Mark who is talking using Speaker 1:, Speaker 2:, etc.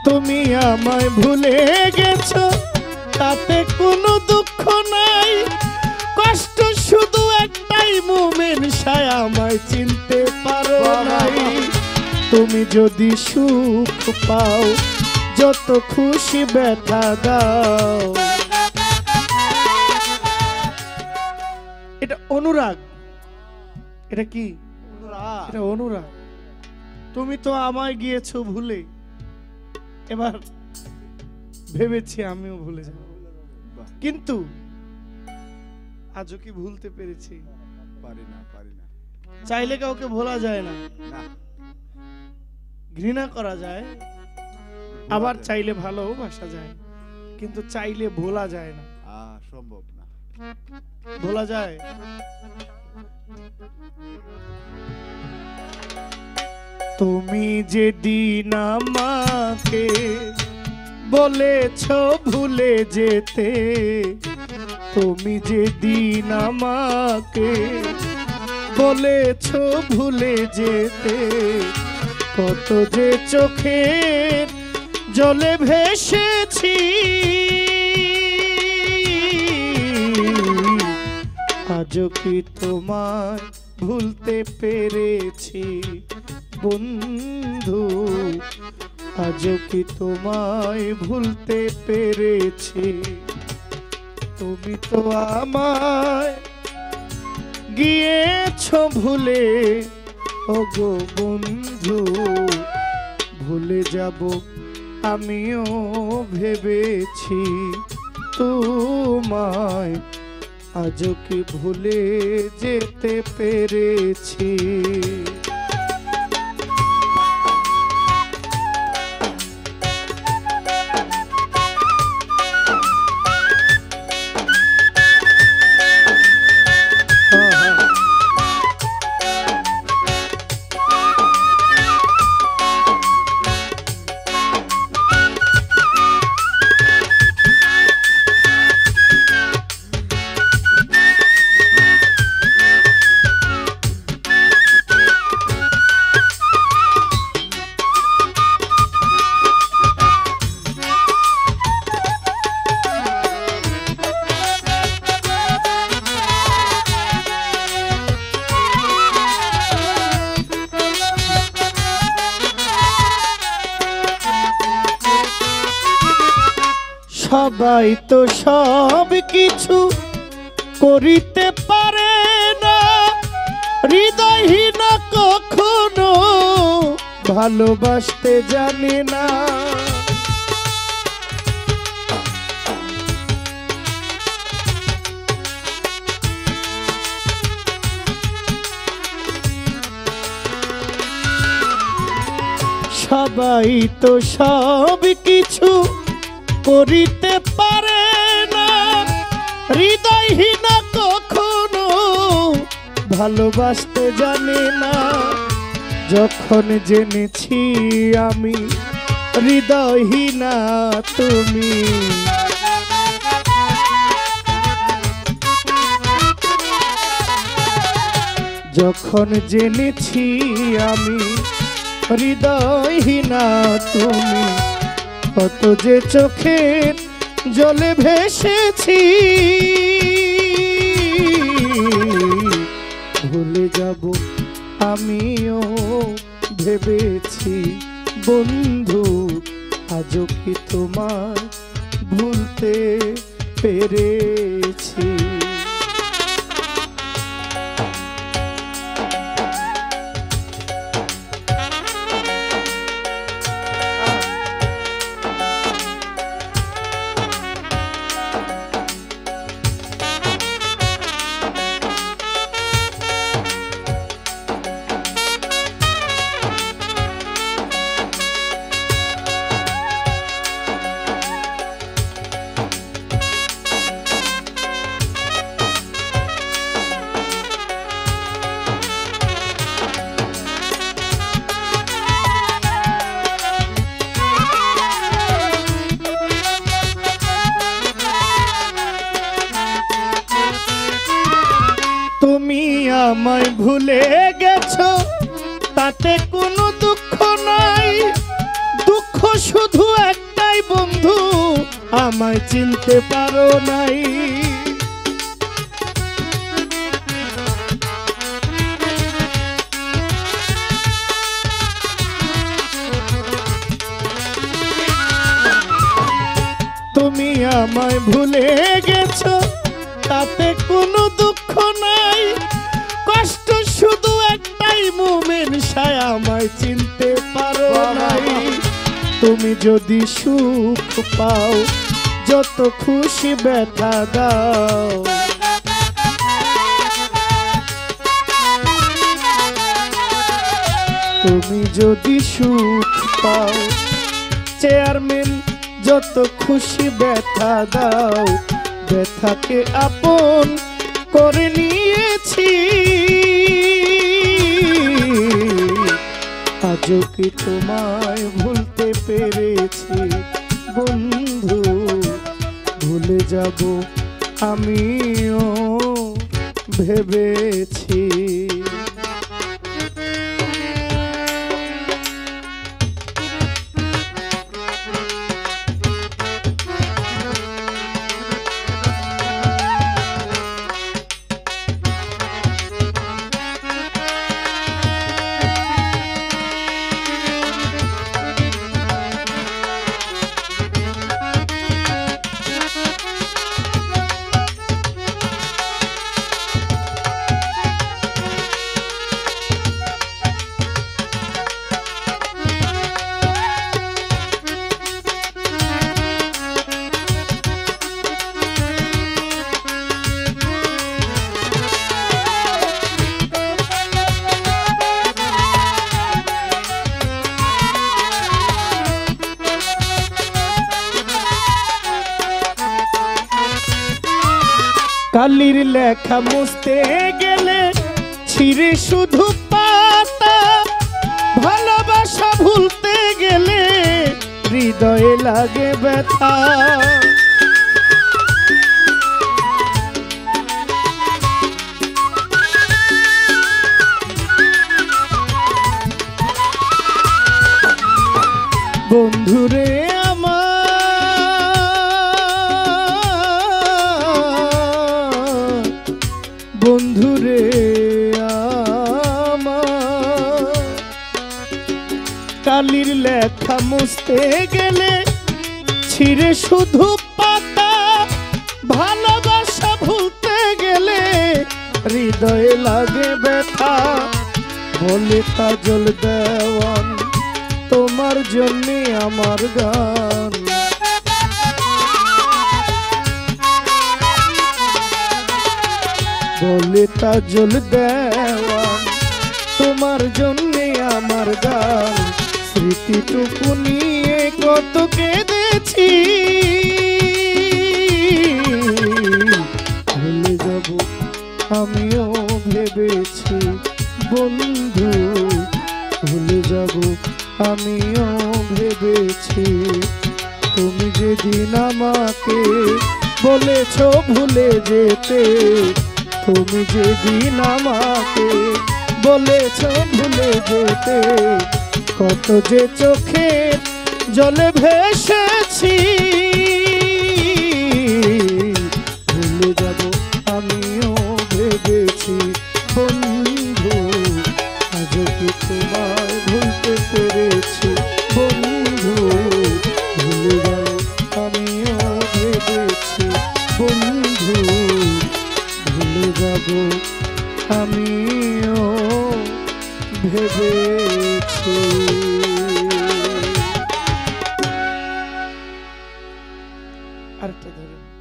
Speaker 1: তুমি আমায় ভুলে গেছো তাতে কোনো দুঃখ নাই, কষ্ট শুধু একটাই মোমেন সায়া আমায় চিনতে পারো নাই। তুমি যদি সুখ পাও যত খুশি ব্যথা দাও। এটা অনুরাগ, এটা কি এটা অনুরাগ। তুমি তো আমায় গিয়েছো ভুলে, এবার ভেবেছি আমিও ভুলে যাব, কিন্তু আজও কি ভুলতে পেরেছি?
Speaker 2: পারি না।
Speaker 1: চাইলে কাউকে ভোলা যায় না, ঘৃণা করা যায়, আবার চাইলে ভালোবাসা যায়, কিন্তু চাইলে ভোলা যায় না।
Speaker 2: সম্ভব না।
Speaker 1: ভোলা যায়? তুমি যেদিন আমাকে বলেছো ভুলে যেতে, তুমি যেদিন আমাকে বলেছো ভুলে যেতে, কত যে চোখের জলে ভেসেছি, আজও কি তোমায় ভুলতে পেরেছি বন্ধু, আজও কি তোমায় ভুলতে পেরেছি? তুমি তো আমায় গিয়েছো ভুলে, ওগো বন্ধু, ভুলে যাব আমিও ভেবেছি তোমায়, আজও কি ভুলে যেতে পেরেছি? সবাই তো সব কিছু করিতে পারে না, হৃদয়হীন কখনো ভালোবাসতে জানে না। সবাই তো সব কিছু করিতে পারে না, হৃদয়হীন কখনো ভালোবাসতে জানে না। যখন জেনেছি আমি হৃদয়হীনা তুমি, যখন জেনেছি আমি হৃদয়হীনা তুমি, কত যে চোখের জলে ভেসেছি, ভুলে যাব আমিও ভেবেছি বন্ধু, আজও কি তোমায় ভুলতে পেরেছি? আমায় ভুলে গেছো তাতে কোনো দুঃখ নাই, দুঃখ শুধু একটাই বন্ধু, আমায় চিনতে পারো নাই। তুমি আমায় ভুলে গেছো, তাতে কোনো দুঃখ নাই। কষ্ট শুধু একটাই, মোমেন সায়া আমায় চিনতে পারো নাই। তুমি যদি সুখ পাও, যত খুশি ব্যথা দাও। তুমি যদি সুখ পাও, চেয়ারম্যান যত খুশি ব্যথা দাও। ব্যথাকে আপন করে নিয়েছি, আজও কি তোমায় ভুলতে পেরেছি বন্ধু? ভুলে যাব আমিও ভেবেছি। কালির লেখা মুছতে গেলে ছিঁড়ে শুধু পাতা। ভালোবাসা ভুলতে গেলে হৃদয়ে লাগে ব্যথা। বন্ধুরে বন্ধুরে আমার, কালির লেখা মুছতে গেলে ছিঁড়ে শুধু পাতা। ভালোবাসা ভুলতে গেলে হৃদয়ে লাগে ব্যথা। বলে কাজল দেওয়ান, তোমার জন্যে আমার গান। বলে কাজল দেওয়ান, তোমার জন্যে আমার গান। স্মৃতিটুকু নিয়ে কত কেঁদেছি, ভুলে যাব আমিও ভেবেছি বন্ধু। ভুলে যাব আমিও ভেবেছি। তুমি যেদিন আমাকে বলেছ ভুলে যেতে, তুমি যেদিন আমাকে বলেছ ভুলে যেতে, কত যে চোখের জলে ভেসেছি। ভুলে যাব আমিও ভেবেছি বন্ধু, আজও কি তোমায় ভুলতে পেরেছি বন্ধু। ভুলে যাব আমিও ভেবেছি বন্ধু, ভুলে যাব আমিও ভেবেছি। আরেকটা ধরেন।